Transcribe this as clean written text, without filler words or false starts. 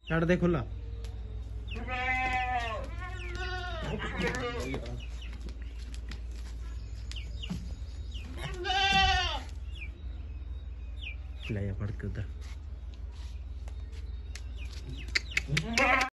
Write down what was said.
ਛੱਡ ਦੇ ਖੁੱਲਾ। ਲੈ ਜਾ ਫੜ ਕੇ ਉਧਰ।